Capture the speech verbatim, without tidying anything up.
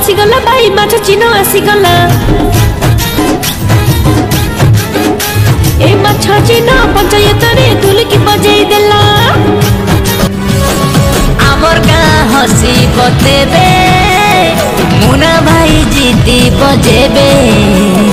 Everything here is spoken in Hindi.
आसीगला भाई माछ चिन्ह आसीगला ए माछ चिन्ह पंचायत रे ढोलकी बजाई देला आमर गाँ हसी बतेबे मुना भाई जीती बजेबे।